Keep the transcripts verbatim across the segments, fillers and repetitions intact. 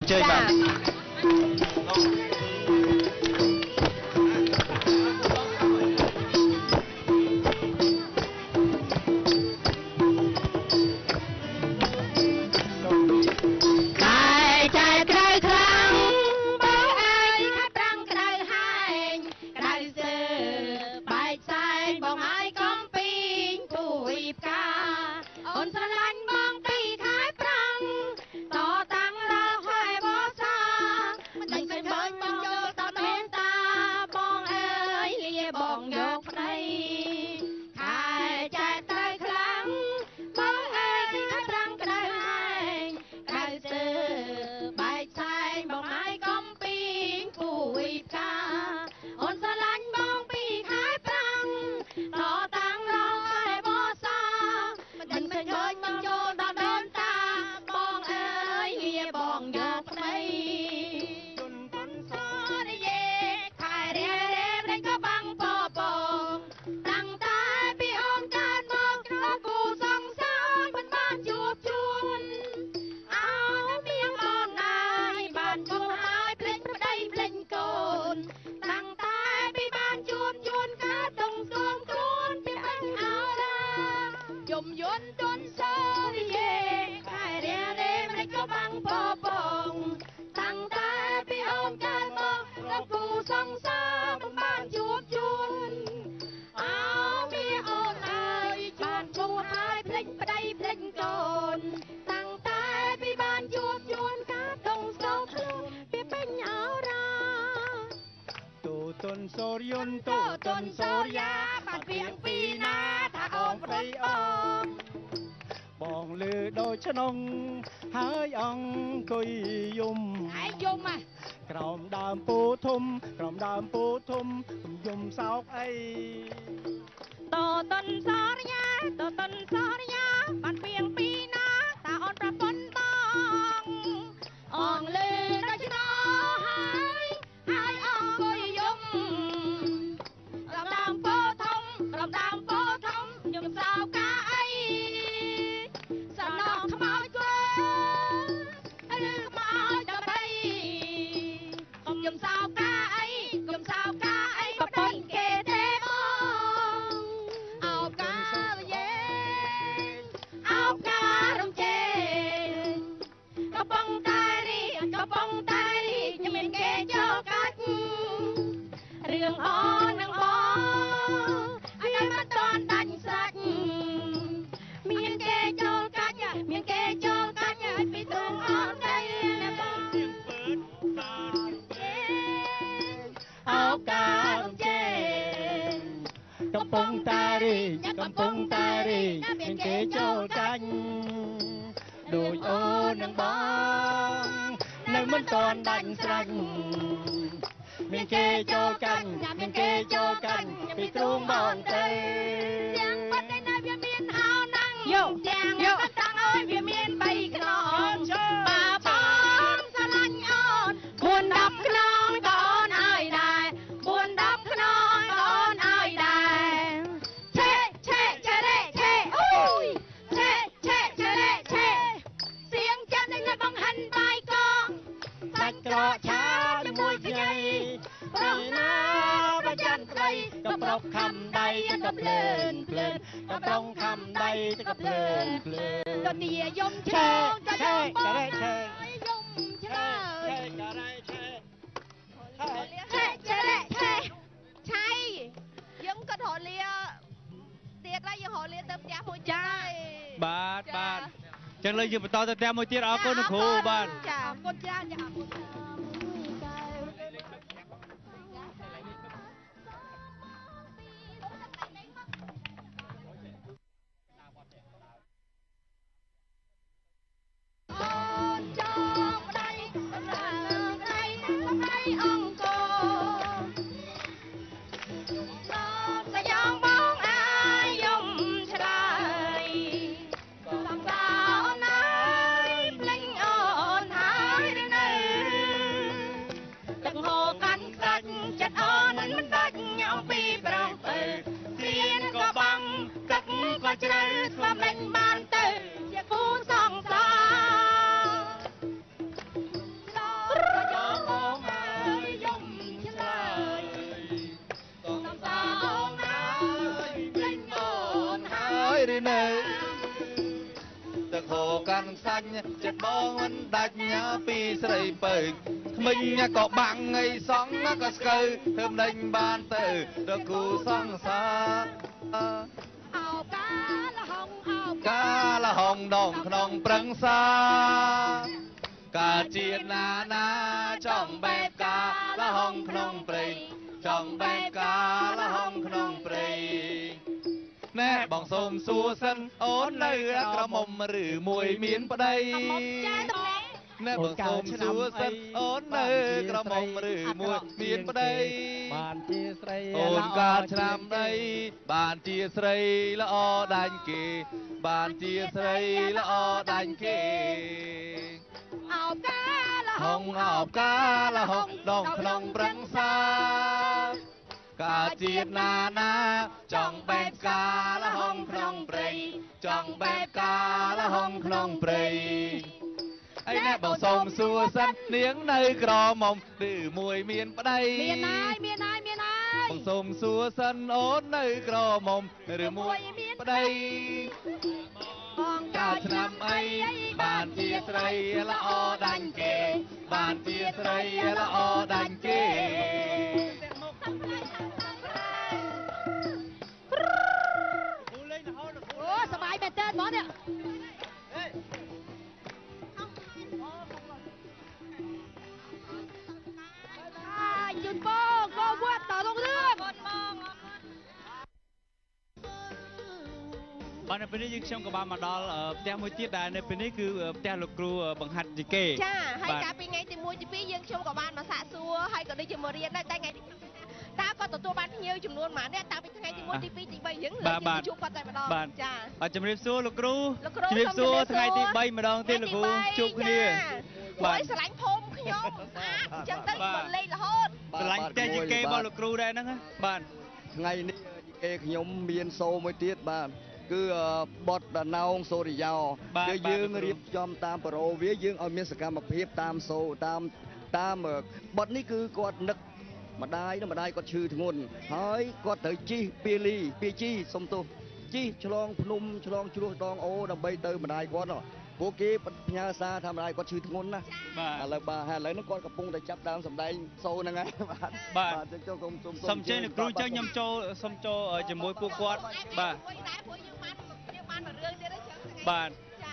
เชิญครับตนโซรยนโตตนโซรยาบัดเพียงปีนาถ้าออมไปออมบองลือโดยชนงหายอังคุยยุมหายยุมอ่ะกรอมดามปูทุมกรอมดามปูทุมตุ่มยุมสาวไอโตตนโซรยาโตตนโซรยาบัดเพียงปีนาถ้าออนประปนตองอองลือโดยชนงหายหายอังคุยยุมกรอมดามปูทุมกรอมดามปูทุมยุมสาวกาไอสนองขมอยกลัวหรือขมอยดอกใบยุมสาวกาไอยุมสาวกาไอก็ปนเกเดมองเอากาเย็นเอาการุเจนก็ปองตายรีก็ปองตายรีจะเป็นเกเจ้ากัดเรื่องอ่อนนังอ่อนอันนั้นมาตอนดันสักเมียนเกโจกัดเมียนเกโจกัดไปตรงอ่อนใจนะบ้างเอาการุเจนก็ปองตายรีก็ปองตายรีเมียนเกโจกัดโดยโอ้นังบ้องนังมันตอนดันสักเมียนเกโจกันเมียนเกโจกันไปตรงบ้องใจเสียงปัดในเวียเมียนหาวนั่งโยเสียงก็ตั้งเอาเวียเมียนใบกรอนป่าปอนสลันอ่อนบุญดับขนองก่อนอ้ายได้บุญดับขนองก่อนอ้ายได้เช่เช่เช่เร่เช่อุ้ยเช่เช่เช่เร่เช่เสียงจันในบังหันใบกองตัดกระชาจมวยขยัยปรองน้าประจันไกลก็ปรอกคำใดก็เพลินเพลินก็ปรองคำใดก็เพลินเพลินก็เดียยมเช่จะยมก็ได้เช่ยมเช่เช่ก็ได้เช่เช่เช่เช่เช่ใช่ยังก็ถอเลียเตียได้ยังหอเลียเติมยาหัวใจบาทบาทจังเลยยืมต่อแต่แต้มมวยตีเอาคนครูบ้านจ้าคนจ้าจ้าเចាញ់ចិត្តបងមិនដាច់ពីស្រីពើក្មេងក៏បាំងអីសងក៏ស្កើធ្វើដេញបានទៅដល់គូសង្សារអោកាលហងអោកាលហងដងក្នុងប្រឹងសាកាជាតិណាណាចង់បែបកាលហងក្នុងព្រៃចង់បែបកាលហងក្នុងព្រៃណែបងសូមសួរសិនអូននៅក្រមុំឬមួយមានប្តីណែបងសូមសួរសិនអូននៅក្រមុំឬមួយមានប្តីបានជាស្រីអូនកើតឆ្នាំដីបានជាស្រីល្អដាញ់គេបានជាស្រីល្អដាញ់គេអោកាលហងអោកាលហងដងក្នុងប្រឹងសាកាជាតិណាណាចង់បែបកាលហងក្នុងព្រៃចង់បែបកាលហងក្នុងព្រៃអីណែបងសូមសួរសិននាងនៅក្រមុំឬមួយមានប្តីមានហើយមានហើយមានហើយបងសូមសួរសិនអូននៅក្រមុំឬមួយមានប្តីបងកើតឆ្នាំអីបានជាស្រីល្អដាញ់គេបានជាស្រីល្អដាញ់គេអូសบายមែនតើបងនេះជូនបងកោវត្តតលងរឿងបាទនៅពេលនេះយើងខ្ញុំក៏បានមកដល់ផ្ទះមួយទៀតដែលនៅពេលនេះគឺផ្ទះលោកគ្រូបង្ហាត់យីកេចាហើយកាលពីថ្ងៃទីមួយទីពីរយើងខ្ញុំក៏បានមកសាកសួរហើយក៏ដូចជាមករៀនដែរតែថ្ងៃទីតើគាត់ទទួលបានភ្ញៀវចំនួនប៉ុន្មានតាំងពីថ្ងៃទីមួយទីពីរទីបីយើងជួបគាត់តែម្ដងចាបាទជំរាបសួរលោកគ្រូជំរាបសួរថ្ងៃទីបីម្ដងទៀតលោកគ្រូជួបគ្នាបាទស្រឡាញ់ភូមិខ្ញុំអញ្ចឹងទៅមកលេងរហូតស្រឡាញ់ផ្ទះយីកេរបស់លោកគ្រូដែរហ្នឹងបាទថ្ងៃនេះយីកេខ្ញុំមានសូមួយទៀតបាទគឺបតដណោងសូរិយោគឺយើងរៀបចំតាមប្រូវាយើងឲ្យមានសកម្មភាពតាមសូតាមតាមបតនេះគឺគាត់នឹកម្ដាយនិងម្ដាយគាត់ឈឺធ្ងន់ហើយគាត់ត្រូវជិះពីលីពីជីសុំទោសជិះឆ្លងភ្នំឆ្លងជ្រោះដងអូដើម្បីទៅម្ដាយគាត់ពួកគេផ្ញើសារថាម្ដាយគាត់ឈឺធ្ងន់ណាបាទឥឡូវបាទហើយឥឡូវនេះគាត់កំពុងតែចាប់ដើមសម្ដែងសូហ្នឹងហើយបាទបាទចឹងចូលគុំសុំសុំជើញលោកគ្រូចឹងខ្ញុំចូលសុំចូលជាមួយពួកគាត់បាទពួកយើងបានយើងបានមួយរឿងទៀតហ្នឹងចឹងបាទ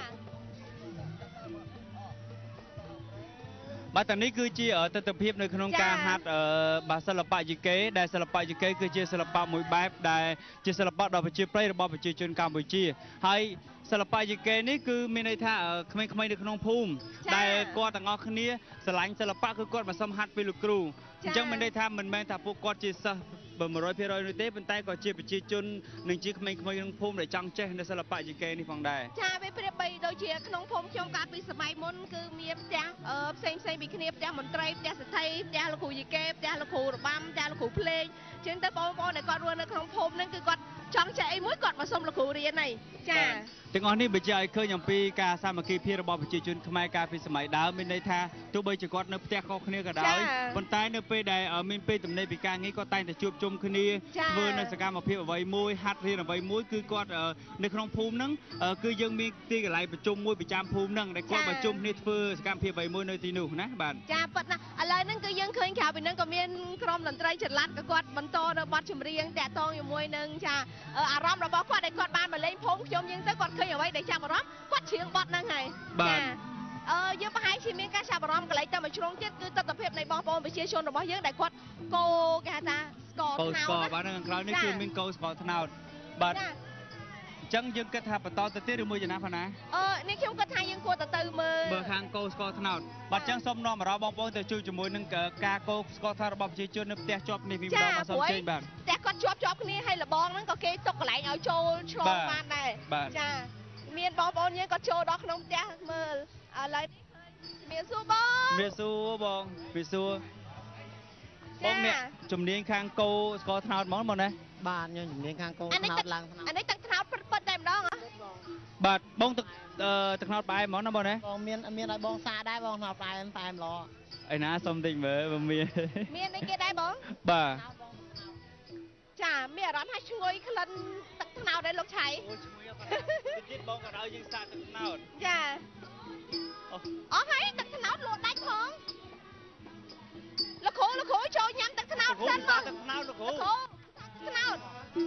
បាទតានេះគឺជាទស្សនវិជ្ជានៅក្នុងការហាត់បាទសិល្បៈយីកេដែលសិល្បៈយីកេគឺជាសិល្បៈមួយបែបដែលជាសិល្បៈដ៏ប្រជាប្រិយរបស់ប្រជាជនកម្ពុជាហើយសិល្បៈយីកេនេះគឺមានន័យថាក្មេងៗនៅក្នុងភូមិដែលគាត់ទាំងអស់គ្នាស្រឡាញ់សិល្បៈគឺគាត់មកសុំហាត់ពីលោកគ្រូអញ្ចឹងមានន័យថាមិនមែនថាពួកគាត់ជាសិស្សបើមួយរយភាគរយនោះទេប៉ុន្តែក៏ជាប្រជាជននិងជាក្មេងៗក្នុងភូមិដែលចង់ចេះនៅសិល្បៈយីកេនេះផងដែរចាវាប្រៀបបីដូចជាក្នុងភូមិខ្ញុំកាលពីសម័យមុនគឺមានផ្ទះផ្សេងផ្សេងពីគ្នាផ្ទះមន្ត្រីផ្ទះសេដ្ឋីផ្ទះលោកគ្រូយីកេផ្ទះលោកគ្រូរបាំផ្ទះលោកគ្រូភ្លេងអញ្ចឹងទៅបងប្អូនដែលគាត់រស់នៅក្នុងភូមិហ្នឹងគឺគាត់ចង់ចេះអីមួយគាត់មកសុំលោកគ្រូរៀនហើយចាទាំងអស់នេះបញ្ជាក់ឲ្យឃើញអំពីការសាមគ្គីភាពរបស់ប្រជាជនខ្មែរកាលពីសម័យដើមមានន័យថាទោះបីជាគាត់នៅផ្ទះខុសគ្នាក៏ដោយប៉ុន្តែនៅពេលដែលមានពេលទំនេរពីការងារគាត់តែងតែជួបជុំគ្នាធ្វើនៅសកម្មភាពអ្វីមួយហាត់រៀនអ្វីមួយគឺគាត់នៅក្នុងភូមិហ្នឹងគឺយើងមានទីកន្លែងប្រជុំមួយប្រចាំភូមិហ្នឹងដែលគាត់ប្រជុំគ្នាធ្វើសកម្មភាពអ្វីមួយនៅទីនោះណាបាទចាប៉ិតណាឥឡូវហ្នឹងគឺយើងឃើញក្រៅពីហ្នឹងក៏មានក្រុមតន្ត្រីចល័តក៏គាត់បន្តនៅបទចម្រៀងតាក់ទងជាមួយនឹងចាអារម្មណ៍របស់គាត់ដែលគាត់បានមកលេងភូមិខ្ញុំយើងទៅគាត់ឃើញអ្វីដែលចាប់អារម្មណ៍គាត់ច្រៀងបទហ្នឹងហើយចាអឺយើងប្រហែលជាមានការចាប់អារម្មណ៍កន្លែងតែមួយជ្រុងទៀតគឺទស្សនវិជ្ជានៃបងប្អូនប្រជាជនរបស់យើងដែលគាត់កោគេហៅថាស្ករត្នោតស្ករបាទនៅខាងក្រៅនេះគឺមានកោស្ករត្នោតបាទអញ្ចឹងយើងគិតថាបន្តទៅទៀតឬមួយយ៉ាងណាផងណាអឺនេះខ្ញុំគិតថាយើងគួរទៅទៅមើលមើលខាងកោស្ករត្នោតបាទអញ្ចឹងសូមនាំអារម្មណ៍បងប្អូនទៅជួយជាមួយនឹងការកោស្ករត្នោតរបស់ប្រជាជននៅផ្ទះជាប់គ្នាពីម្ដងមកសូមជើញបាទផ្ទះគាត់ជាប់ជាប់គ្នាហើយលបងហ្នឹងក៏គេទុកកន្លែងឲ្យចូលឆ្លងបានដែរចាមានបងប្អូនយើងក៏ចូលដល់ក្នុងផ្ទះមើលឥឡូវមានសួរបងមានសួរបងមានសួរបងអ្នកជំនាញខាងកោស្ករត្នោតហ្មងបងណាបាទខ្ញុំជំនាញខាងកោត្នោតឡើងត្នោតអានេះទឹកត្នោតពិតពិតតែម្ដងហ៎បាទបងទឹកទឹកត្នោតផ្អែមហ្មងណាបងណាបងមានមានឲ្យបងសាដែរបងត្នោតផ្អែមផ្អែមល្អឯណាសុំតិចមើលបើមានមានអីគេដែរបងបាទចាមានអារម្មណ៍ថាឈ្ងុយក្លិនទឹកត្នោតដែរលោកឆៃអូឈ្ងុយអត់ទៀតបងក៏ឲ្យយើងសាកទឹកត្នោតចាอ๋อให้ตักขนาวหลุดได้ของละโคละโคโชว์ยำตักขนาวលោកគ្រូดันសាมั้งទឹកខ្នោតលោកគ្រូละโคขนาว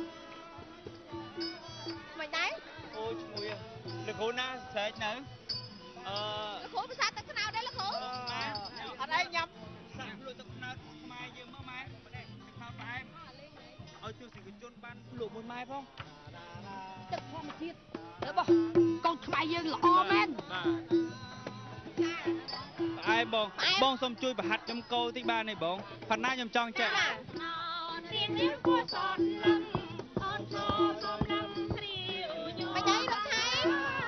ไม่ได้អូឈ្មោះលោកគ្រូណាស្រែកនៅអឺละโคภาษาตักขนาวได้ละโคម៉ែអត់ឯងញ៉ាំសាក់លក់ទឹកខ្នោតខ្មែរយើងមើលម៉ែទឹកខ្នោតផ្អែមឲ្យទស្សនិកជនបានលក់មួយម៉ែផងទឹកធម្មជាតិរបស់កងខ្មែរយើងល្អមែនផ្អែមបងបងសុំជួយប្រហាត់ខ្ញុំកោតិចបានទេបងប៉ុណ្ណាខ្ញុំចង់ចេះរៀងរៀងគួរសនលឹមអនឈរសូមលឹមព្រាវញោមមិនអីលោកថៃ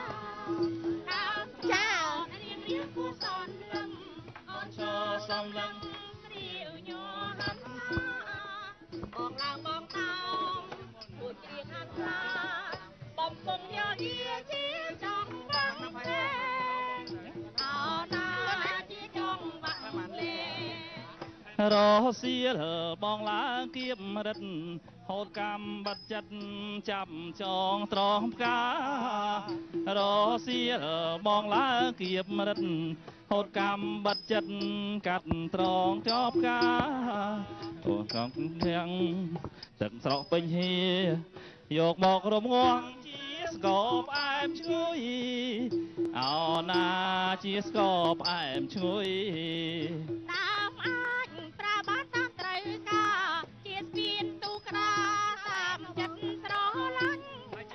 ចារៀងរៀងគួរសនលឹមអនឈរសូមលឹមព្រាវញោមបងឡើងបងតោងពួតជ្រៀងអាត្រាបំពង់យោយាជាចង់បាំងទេអោណាជាចង់បាំងទេរសៀលបងឡើងគៀបរិទ្ធហូតកម្មបាត់ចិត្តចាប់ចងត្រង់ផ្ការសៀលបងឡើងគៀបរិទ្ធហូតកម្មបាត់ចិត្តកាត់ត្រង់ចប់ផ្ការអូកងទាំងទឹកស្រកពេញហៀយកមករំងងជាស្គរផ្អែមឈ្ងុយអោណាជាស្គរផ្អែមឈ្ងុយតាមអាចប្រើបានតាមត្រូវការជាស្ពានទូក្តារតាមចិត្តស្រឡាញ់អាច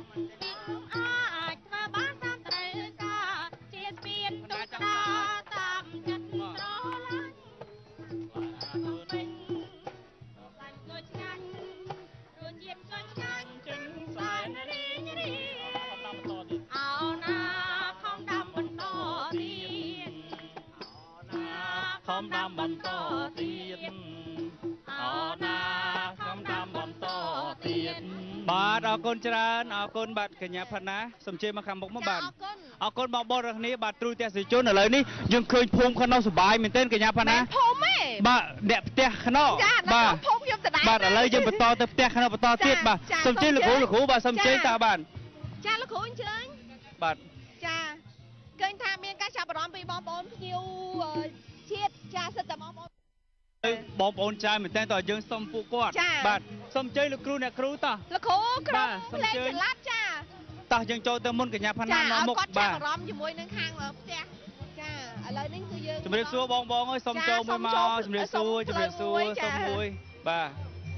ធ្វើបានតាមត្រូវការជាស្ពានទូក្តារតាមចិត្តស្រឡាញ់ពេញសាច់ក៏ឆ្ងាញ់រសជាតិក៏ឆ្ងាញ់ចិនសែនរីងរីអោណាខំដាំបន្តទៀតខំដាំបន្តទៀតអោណាខំដាំបន្តទៀតបាទអរគុណច្រើនអរគុណបាទកញ្ញាផាណាសូមជើញមកខាងមុខមកបាទអរគុណបងប្អូនទាំងគ្នាបាទទ្រូទស្សនិកជនឥឡូវនេះយើងឃើញភូមិខាងនោះសុបាយមែនទែនកញ្ញាផាណាភូមិទេបាទអ្នកផ្ទះខាងនោះចាបាបាទទភូមិខ្ញុំដដែលបាទឥឡូវយើងបន្តទៅផ្ទះខាងនោះបន្តទៀតបាទសូមជើញលោកគ្រូលោកគ្រូបាទសូមជើញតើបាទចាលោកគ្រូអញ្ជើញបាទចាឃើញថាមានការចាប់អារម្មណ៍ពីបងប្អូនភ្ញៀវជាតិចាសិតតែបងប្អូនបងប្អូនច្រើនមែនទែនតើយើងសុំពួកគាត់បាទសូមជើញលោកគ្រូអ្នកគ្រូតោះលោកគ្រូក្រុមបាទសូមលេងជើញចល័តចាតោះយើងចូលទៅមុនកញ្ញាផាណាចាមកឲ្យមុខគាត់បាចាប់ទអារម្មណ៍ជាមួយនឹងខាងផ្ទះចាឥឡូវនេះគឺយើងជំរាបសួរបងបងអើយសូមចូលមួយមកជំរាបសួរជំរាបសួរសូមមួយបាទ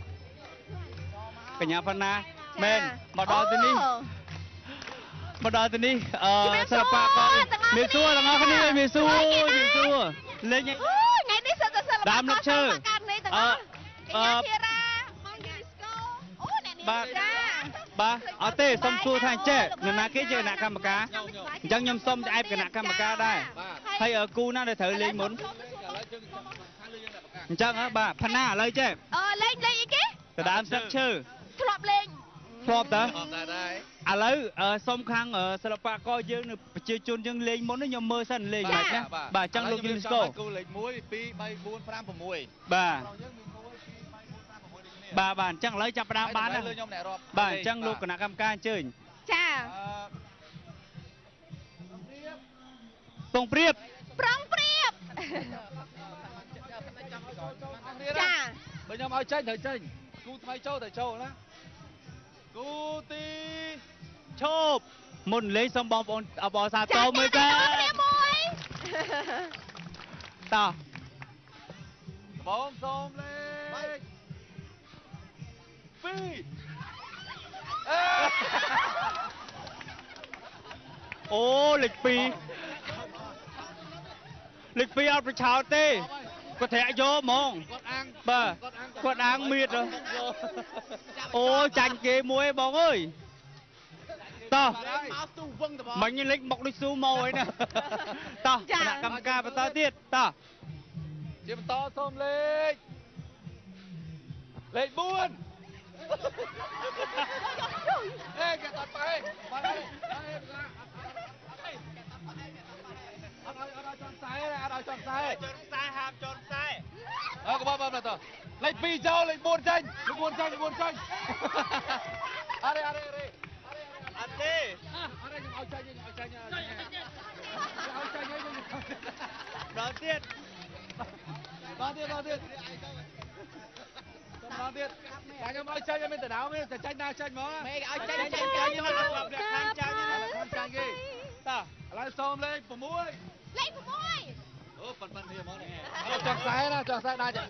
កញ្ញាផាណាមែនមកដល់ទីនេះមកដល់ទីនេះអឺសិល្បករមានសួរទាំងអស់គ្នាមានសួរមានសួរលេងអូថ្ងៃនេះសិតតែសិល្បករដើមនឹកឈើកើតនេះទាំងអស់កញ្ញាធីរាបងយូរីស្កូអូអ្នកនេះបាទចាបាទអត់ទេសុំសួរថាចេះនរណាគេជាគណៈកម្មការអញ្ចឹងខ្ញុំសុំឆ្អែតគណៈកម្មការដែរហើយអឺគូណាដែលត្រូវលេងមុនអញ្ចឹងហ៎បាទផាណាឥឡូវចេះអឺលេងលេងអីគេទៅដើមស្លឹកឈើធ្លាប់លេងធ្លាប់តើអត់ដែរដែរឥឡូវអឺសុំខាងអឺសិល្បករយើងនៅប្រជាជនយើងលេងមុននេះខ្ញុំមើលសិនលេងមិនណាបាទអញ្ចឹងលោកយូនីស្កូគូលេខមួយពីរបីបួនប្រាំ៦បាទបាទបាទអញ្ចឹងឥឡូវចាប់ផ្ដើមបានលើហើយខ្ញុំអ្នករាប់បាទអញ្ចឹងលោកគណៈកម្មការអញ្ជើញចាពងព្រៀបប្រងព្រៀបចាបើខ្ញុំឲ្យចេញត្រូវចេញគូថ្មីចូលត្រូវចូលណាគូទីឈប់មុនលេងសុំបងប្អូនអបអរសាទរមួយកាគ្នាមួយតោះបងសូមលេខពីរអេអូលេខពីរលេខពីរអត់ប្រឆោតទេគាត់ធ្លាក់យកហ្មងគាត់អាំងបាទគាត់អាងមៀតអូចាញ់គេមួយបងអើយតោះមកទូវឹងតបងមិញលេខមកដូចស៊ូម៉ូអីណាតោះគណៈកម្មការបន្តទៀតតោះជាបន្តសូមលេខលេខបួនអេគេតត់ទៅបាត់ហើយអត់ឲ្យអត់ឲ្យចង់ខ្សែអត់ឲ្យចង់ខ្សែចនខ្សែហាមចនខ្សែអើកុំបងទៅលេខពីរចូលលេខបួនចេញលេខបួនចេញលេខបួនចេញអរេអរេអរេអត់ទេអរខ្ញុំឲ្យចាញ់ឲ្យចាញ់ឲ្យចាញ់ឲ្យចាញ់ឲ្យដល់ទៀតដល់ទៀតដល់ទៀតដល់ទៀតតែខ្ញុំឲ្យចាញ់ឲ្យមានតំណៅមានតែចាញ់ណាចាញ់ហ្មងមេឲ្យចាញ់ចាញ់ចាញ់មកអត់ស្លាប់អ្នកខាងចាញ់ខាងចាញ់គេតោះឥឡូវសូមលេខ6 លេខ6 អូប៉ិនប៉ិននេះហ្មងនេះចង់ខ្សែណាចង់ខ្សែដែរចា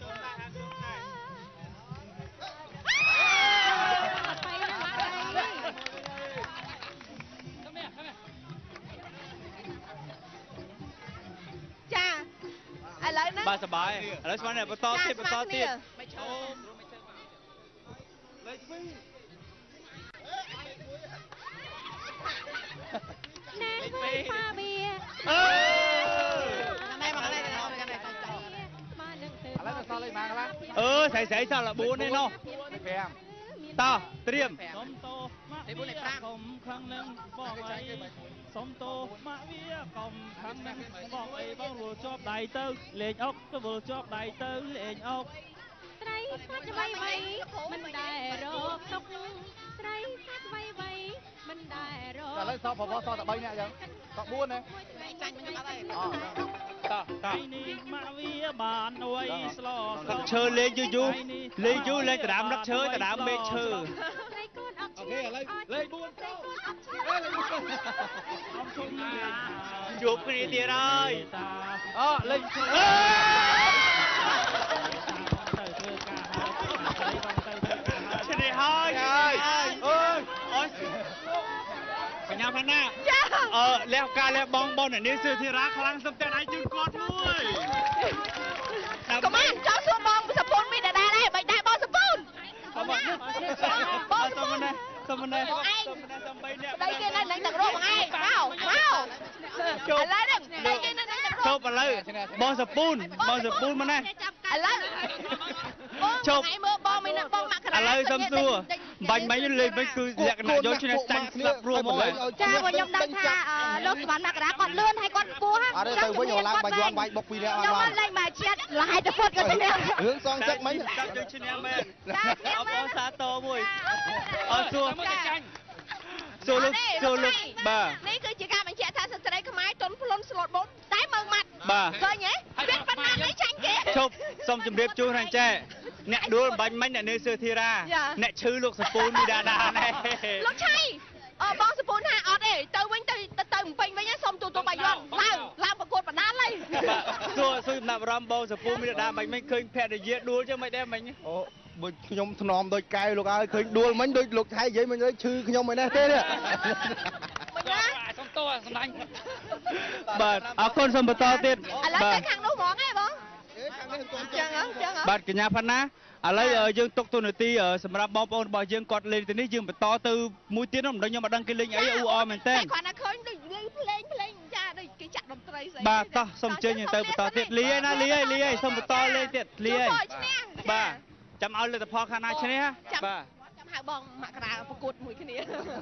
ចាឥឡូវហ្នឹងបាទសប្បាយឥឡូវស្មានបន្តទៀតបន្តទៀតលេខ2 ណែវិញផាវាអើណែមកណែមកណែស្មើនឹងទៅឥឡូវសល់លេខម៉ាកន្លះអឺស្រីស្រីសល់តែ4នេះនោះ 5 តោះត្រៀមសុំទោសម៉ាក់វាកុំខឹងនឹងបងអីសុំទោសម៉ាក់វាកុំខឹងនឹងបងអីបងរួលជាប់ដៃទៅលេងអុកទៅរួលជាប់ដៃទៅលេងអុកត្រីសាច់អ្វីអ្វីមិនដែលរកទុកត្រីសាច់អ្វីអ្វីមិនដែលរកឥឡូវសល់ប្រវត្តិសល់តែ3នាក់អញ្ចឹងសល់4ណាចាញ់មិនអត់ទេតោះតោះថ្ងៃនេះម៉ាក់វាបានអួយស្លោស្លោទឹកឈើលេងយូរយូរលេងយូរលេងដដើមដឹកឈើដដើមមេឃឈើត្រីកូនអត់អូខេឥឡូវលេខ4ចូលអត់ឈ្នះអមជុំលេងជួបគ្នាទៀតហើយតាអូលេខទៅធ្វើការហើយស្រីបងទៅធ្វើការហើយឈ្នះហើយហើយអើយអូយបញ្ញាផាណាចាអឺលះការលះបងបងនេះសឿធីរាខ្លាំងសុំតែដៃជូនគាត់មួយកុំអានចង់សួរបងសពូនមានដដែលដែរមិនដែរបងសពូនអមនេះបងសុំនេះសុំនេះបងឯងសុំនេះសុំបីនេះដៃគេនៅនឹងតែរកបងឯងមកមកឥឡូវហ្នឹងដៃគេនៅនឹងតែរកជប់ឥឡូវបងសពូនបងសពូនមកណាឥឡូវបងឯងមើលបងមានបងមកក្រាឥឡូវសុំសួរបាញ់បាញ់លេងវិញគឺលក្ខណៈយកឈ្នះចាញ់ស្លាប់រួមមកហើយចាបងខ្ញុំដឹងថាលោកសវណ្ណមករាគាត់លឿនហើយគាត់ពោះហ្នឹងអត់ទេទៅវិញឡើងបាយ័នបាយបុកពីរនាក់ខ្ញុំបាមិន នលេងមកជាតិលហើយទៅពុតក៏ឈ្នះរឿងសងចិត្តមិញចាប់យកឈ្នះមែនចាឈ្នះអបមែអនសាទរមួយអត់សួរសួរលោកសួរលោកបាទនេះគឺជាការបញ្ជាក់ថាស្ត្រីខ្មែរទន់ភ្លន់ស្លូតបូតតែមើងម៉ាត់បាទឃើញទេវាប៉ុណ្ណានេះចាញ់គេជប់សូមជម្រាបជូនខាងចែអ្នកដួលបាញ់មិញអ្នកនៅសឿធីរាអ្នកឈឺលោកសពូនមីដាដាណែលោកឆៃអបងសពូនថាអត់ទេទៅវិញទៅទៅទៅពេញវិញហើយសុំទូទូបាយ័នឡើងឡើងប្រកួតបណ្ដាលហើយបាទសួរសួរចំណាប់អារម្មណ៍បងសពូនមីដាដាបាញ់មិញឃើញភរិយាដួលចឹងមិនដែរមិញអូបើខ្ញុំធ្នមដូចកែវលោកអើយឃើញដួលមិញដូចលោកថៃនិយាយមិញឈឺខ្ញុំឯនេះទេមិនណាសុំទោសសម្លាញ់បាទអរគុណសូមបន្តទៀតឥឡូវទៅខាងនោះហ្មងហ៎បងចឹងហ៎ចឹងហ៎បាទកញ្ញាផាណាឥឡូវយើងទុកទូនាទីសម្រាប់បងប្អូនរបស់យើងគាត់លេងទៅនេះយើងបន្តទៅមួយទៀតនោះមិនដឹងខ្ញុំមិនដឹងគេលេងអីអ៊ូអរមែនតើគាត់ណាឃើញដូចលេងភ្លេងភ្លេងចាដូចគេចាក់តន្ត្រីស្អីបាទតោះសូមអញ្ជើញទៅបន្តទៀតលីហើយណាលីហើយលីហើយសូមបន្តលេងទៀតលីហើយបាទចាំឲ្យលទ្ធផលខាងណាឈ្នះបាទចាំហៅបងមករាប្រកួតមួយគ្នា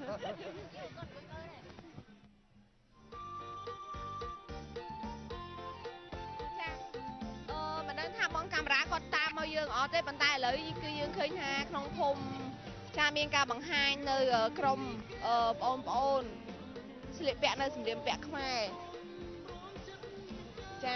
មិនដឹងថាបងកាមេរ៉ាគាត់តាមមកយើងអត់ទេប៉ុន្តែឥឡូវគឺយើងឃើញថាក្នុងភូមិចាមានការបង្ហាញនៅក្រុមបងប្អូនស្លៀកពាក់នៅសម្លៀកបំពាក់ខ្មែរចា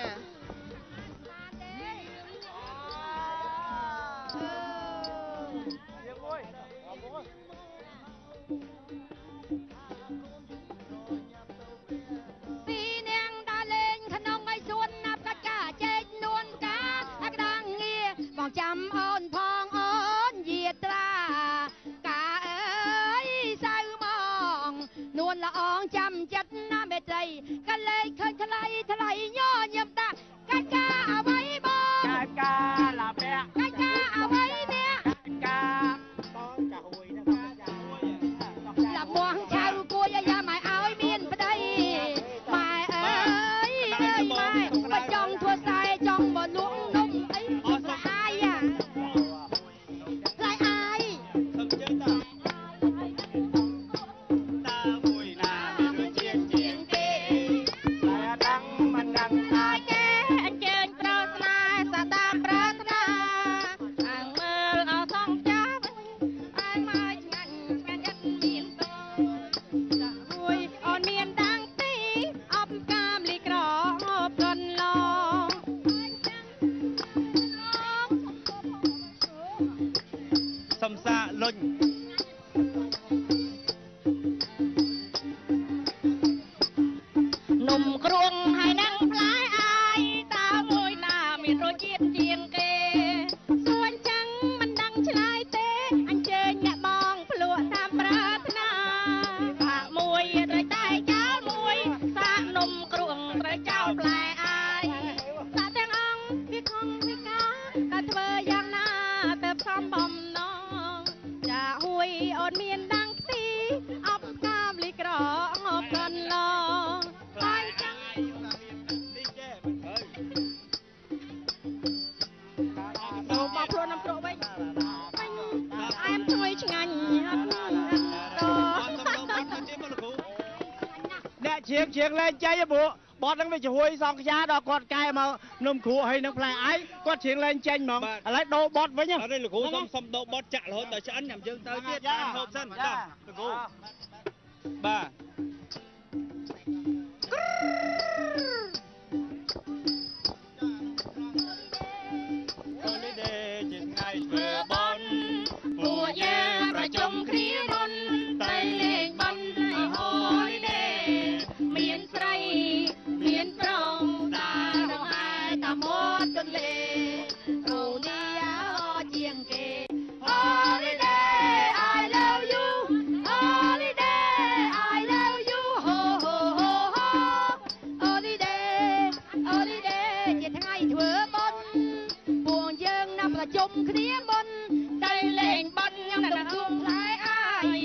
ពីនាងដើរលេងក្នុងឯសួនណាប់កាច់ការជែកនួនកាអក្តាំងងារបងចាំអូនផងអូនយាត្រាកាអើយសៅមកនួនល្អងចាំចិត្តណាមេត្រីកាលេខឃើញថ្លៃថ្លៃញញឹមតាកាច់ការអ្វីបងកាច់ការឡាបែកកាច់ការអ្វីនេះកាច់ការបងចាហួយណាចាហួយឡាមងឆៅគួយយ៉ាម៉ែឲ្យមានប្តីម៉ែអើយម៉ែបើចង់ធ្វើខ្សែចង់មកលក់នំអីស្លាយអាយស្លាយអាយសូមអញ្ជើញតាតាមួយណាមានរសជាតិជាងគេតែដឹងមិនដឹងថាเชียงเชียงแรงใจบุบอสนั่งไปช่วยสองยาดอกกอดกายมานมครูให้นักแปลไอ้ก็เชียงแรงใจมองอะไรโดบอสไว้ยังอะไรลูกครูส้มส้มโดบอสจะเหรอแต่ฉันยำเชิงเตยเทียดตามหกเส้นจ้าลูกครูบ้าผู้เย่ประจมครีรนไตเลงบันฮอลิเดย์เมียนไตรเมียนตรงตาดอกไม้ตามดจนเลโรเนียเจียงเก Holiday I love you Holiday I love you ho ho ho ho Holiday Holiday ជាថ្ងៃធ្វើបុណ្យពួកយើងណាប្រជុំគ្នាបុណ្យតែលេងបាត់ញ៉ាំទឹកជួងផ្លែអាយ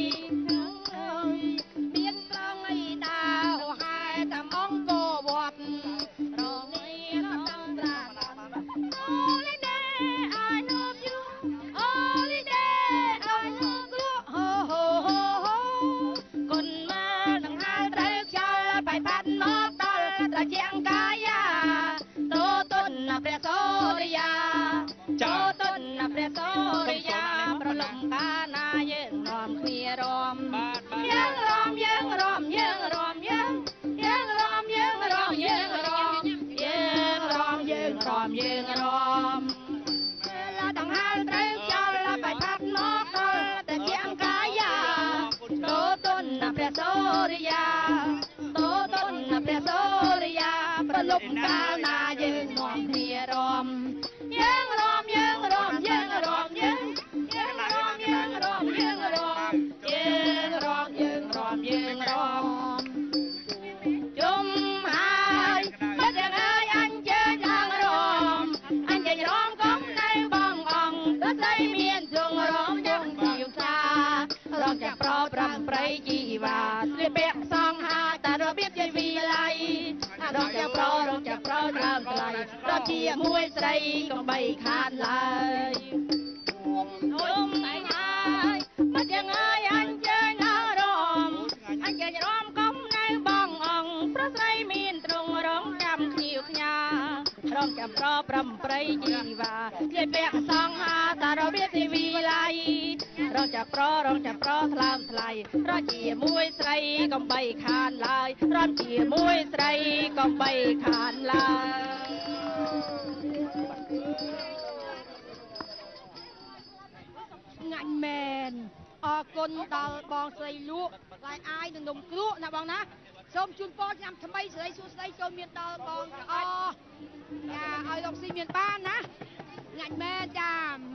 មានត្រង់អីដាវហើយតាមអង្គរវត្តរងនេះតាមត្រាន Holiday I love you Holiday I love you ho ho ho ho គុណមកនឹងហើយត្រូវខ្យល់បែបបាត់មកដល់ត្រជាងកាយាតូតុនព្រះសូរិយាតូតុនព្រះសូរិយាប្រលំកាណាយើងរំគ្នារំយើងរំយើងរំយើងរំយើងយើងរំយើងរំយើងរំយើងរំយើងរំយើងរំឡាដង្ហើរត្រូវចោលបែបបាត់មកដល់តែជាងកាយាតូតុនព្រះសូរិយាតូតុនព្រះសូរិយាប្រលំកាណាយើងរំគ្នារំយើងរំយើងរំយើងរំយើងយើងរំយើងរំយើងរំយើងរំយើងរំយើងរំជុំហើយមកទាំងហើយអញជើញឡើងរំអញជើញរំកុំនៅបងអង្គទៅស្អីមានជងរំយើងជីវសារំចាក់ប្រប្រាំប្រៃជីវ៉ាស្លៀកពាក់សងហាតែរបៀបជាវិល័យរំចាក់ប្ររំចាក់ប្រដើមថ្លៃរត់ជាមួយស្រីក៏បីខានឡើយជុំតែហើយមកទាំងហើយអញជើញឡើងរំអញជើញរំកុំនៅបងអង្គព្រោះស្រីមានទ្រង់រងចាំភ្ញៀវខ្ញារំចាំប្រប្រាំប្រៃជីវ៉ាស្លៀកពាក់សងហាតារបៀបទីវិល័យរងចាំប្ររងចាំប្រថ្លើមថ្លៃរត់ជាមួយស្រីកំបីខានឡើយរត់ជាមួយស្រីកំបីខានឡើយងាញ់មែនអរគុណដល់បងស្រីលក់ឡាយអាយនឹងនំគ្រក់ណាបងណាសូមជូនពរឆ្នាំថ្មីស្រីសួស្តីចូលមានដល់បងទាំងអស់ចាឲ្យលោកស៊ីមានបានណាងាញ់មែនចា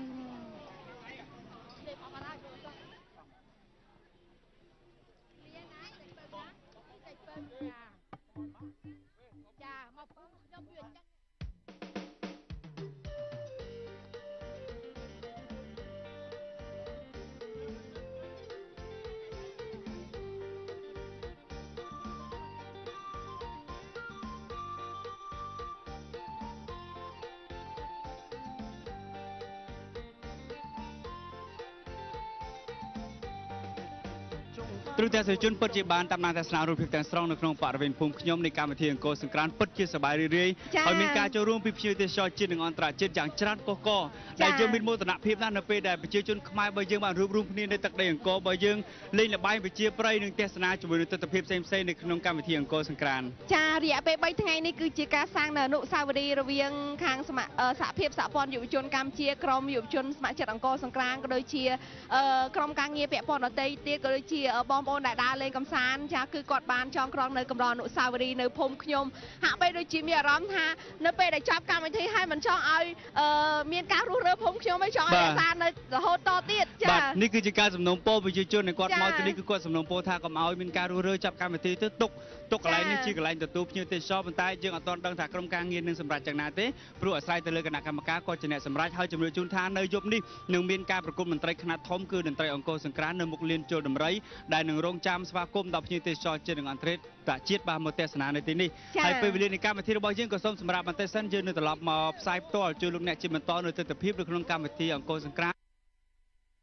ចាមកពុំខ្ញុំវាអញ្ចឹងទ្រង់ទាំងសិស្សជនពិតជាបានតាមដានទស្សនារូបភាពទាំងស្រុងនៅក្នុងបរិវេណភូមិខ្ញុំនៃកម្មវិធីអង្គរសង្ក្រាន្តពិតជាសប្បាយរីករាយហើយមានការចូលរួមពីភ្ញៀវទេសចរជាតិនិងអន្តរជាតិយ៉ាងច្រើនកុះករដែលយើងមានមោទនភាពណាស់នៅពេលដែលប្រជាជនខ្មែររបស់យើងបានរួបរวมគ្នានៅទឹកដីអង្គររបស់យើងលេងល្បែងប្រជាប្រិយនិងទស្សនាជាមួយនឹងទស្សនវិជ្ជាផ្សេងៗនៅក្នុងកម្មវិធីអង្គរសង្ក្រាន្តចារយៈពេលបីថ្ងៃនេះគឺជាការសាងនៅអនុស្សាវរីយ៍រវាងខាងសហភាពសហព័ន្ធយុវជនកម្ពុជាក្រមយុវជនស្ម័គ្រចិត្តអង្គរសង្ក្រាន្តក៏ដូចជាក្រុមការងារពាក់ព័ន្ធដទៃទៀតក៏ដូចជាបងប្អូនដែលដើរលេងកំសាន្តចាគឺគាត់បានចងក្រងនៅកម្រអនុស្សាវរីយ៍នៅភូមិខ្ញុំហាក់បីដូចជាមានអារម្មណ៍ថានៅពេលដែលចប់កម្មវិធីហើយមិនចង់ឲ្យមានការរុះរើភូមិខ្ញុំទេចង់ឲ្យរក្សានៅរហូតតទៀតចាបាទនេះគឺជាការសំណូមពរប្រជាជនដែលគាត់មកទីនេះគឺគាត់សំណូមពរថាកុំឲ្យមានការរុះរើចប់កម្មវិធីទៅទុកទុកកន្លែងនេះជាកន្លែងទទួលភ្ញៀវទេសចរប៉ុន្តែយើងអត់ទាន់ដឹងថាក្រុមការងារនឹងសម្រេចយ៉ាងណាទេព្រោះអាស្រ័យទៅលើគណៈកម្មការគាត់ជាអ្នកសម្រេចហើយជំរឿនជូនថានៅយប់នេះនឹងមានការប្រគំតន្ត្រីខ្នាតធំគឺតន្ត្រីអង្គរសង្ក្រាន្តនៅមុខលានជលដំរីដែលនឹងរងចាំស្វាគមន៍ដល់ភ្ញៀវទេសចរជាតិនិងអន្តរជាតិបានមកទស្សនានៅទីនេះហើយពេលវេលានៃកម្មវិធីរបស់យើងក៏សូមសម្រាប់បន្តិចសិនយើងនឹងត្រឡប់មកផ្សាយផ្ទាល់ជួយលោកអ្នកជាបន្តនៅទស្សនវិជ្ជានៅក្នុងកម្មវិធីអង្គរសង្ក្រាន្ត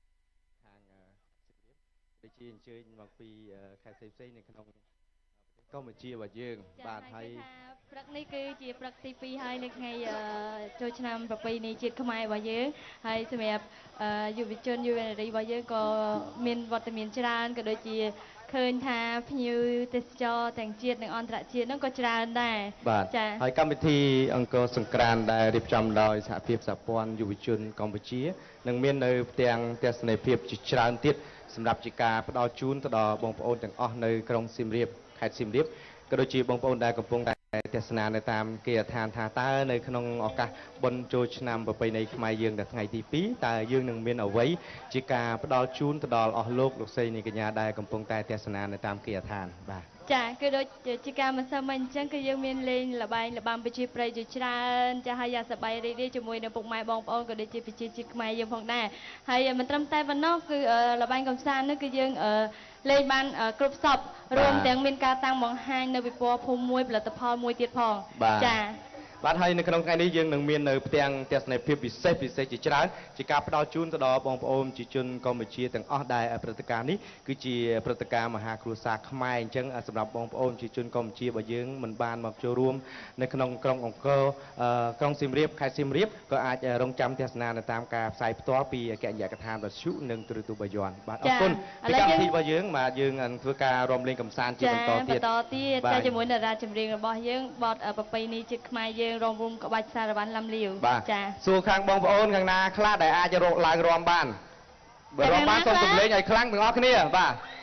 ខាងដូចជាអញ្ជើញមកពីខេត្តផ្សេងៗនៅក្នុងប្រទេសកម្ពុជារបស់យើងបាទហើយព្រឹកនេះគឺជាព្រឹកទីពីរហើយនៅថ្ងៃចូលឆ្នាំប្រពៃណីជាតិខ្មែររបស់យើងហើយសម្រាប់យុវជនយុវនារីរបស់យើងក៏មានវត្តមានច្រើនក៏ដូចជាឃើញថាភ្ញៀវទេសចរទាំងជាតិនិងអន្តរជាតិនោះក៏ច្រើនដែរបាទហើយកម្មវិធីអង្គរសង្ក្រាន្តដែលរៀបចំដោយសហភាពសហព័ន្ធយុវជនកម្ពុជានឹងមាននៅផ្ទាំងទស្សនីយភាពជាច្រើនទៀតសម្រាប់ជាការផ្ដល់ជូនទៅដល់បងប្អូនទាំងអស់នៅក្រុងសៀមរាបខេត្តសៀមរាបក៏ដូចជាបងប្អូនដែលកំពុងតែទស្សនានៅតាមគេដ្ឋានថាតើនៅក្នុងឱកាសបុណ្យចូលឆ្នាំប្រពៃណីខ្មែរយើងនៅថ្ងៃទីពីរតើយើងនឹងមានអ្វីជាការផ្ដល់ជូនទៅដល់អស់លោកលោកស្រីនាងកញ្ញាដែលកំពុងតែទស្សនានៅតាមគេដ្ឋានបាទចាគឺដូចជាការមិនសើមិញអញ្ចឹងគឺយើងមានលេងល្បែងល្បាំប្រជាប្រិយជាច្រើនចាហើយយ៉ាងសប្បាយរីករាយជាមួយនឹងពុកម៉ែបងប្អូនក៏ដូចជាប្រជាជាតិខ្មែរយើងផងដែរហើយមិនត្រឹមតែប៉ុណ្ណោះគឺល្បែងកំសាន្តនេះគឺយើងលេងបានគ្រប់សពរួមទាំងមានការតាំងបង្ហាញនៅពិព័រណ៍ភូមិមួយផលិតផលមួយទៀតផងចាបាទហើយនៅក្នុងថ្ងៃនេះយើងនឹងមាននៅផ្ទាំងទស្សនីយភាពពិសេសពិសេសជាច្រើនជាការផ្ដល់ជូនទៅដល់បងប្អូនប្រជាជនកម្ពុជាទាំងអស់ដែលព្រឹត្តិការណ៍នេះគឺជាព្រឹត្តិការណ៍មហាគ្រួសារខ្មែរអញ្ចឹងសម្រាប់បងប្អូនប្រជាជនកម្ពុជារបស់យើងមិនបានមកចូលរួមនៅក្នុងក្រុងអង្គរក្រុងសៀមរាបខេត្តសៀមរាបក៏អាចរងចាំទស្សនានៅតាមការផ្សាយផ្ទាល់ពីអគ្គនាយកដ្ឋានវិទ្យុនិងទូរទស្សន៍បាយ័នបាទអរគុណពីកម្មវិធីរបស់យើងបាទយើងនឹងធ្វើការរាំលេងកម្សាន្តជាបន្តទៀតបន្តទៀតតែជាមួយតារាចម្រៀងរបស់យើងបទប្រពៃណីជាតិខ្មែរយើងរងរួមក្បាច់សារវ័នឡាំលាវចាសួរខាងបងប្អូនខាងណាខ្លះដែលអាចរកឡើងរាំបានបើរាំបានសូមសំឡេងឲ្យខ្លាំងទាំងអស់គ្នាបាទ